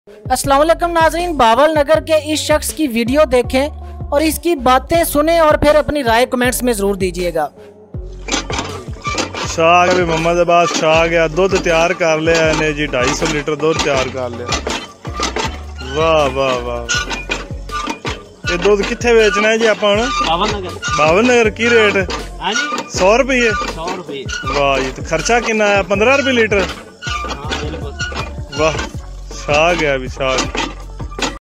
अस्सलाम वालेकुम नाज़रीन, बावल नगर के इस शख्स की वीडियो देखें और इसकी बातें सुने और फिर अपनी राय कमेंट्स में ज़रूर दीजिएगा। शाह भी मोहम्मदाबाद शाह गया, दूध तैयार कर लिया ने जी, 250 लीटर दूध तैयार कर लिया। वाह वाह वाह, ये दूध कितने बेचना है जी आप? बावल नगर की रेट? 100 रुपये। वाह, ये तो खर्चा कितना है? 15 रुपये लीटर। वाह, शाह गया भी शाह।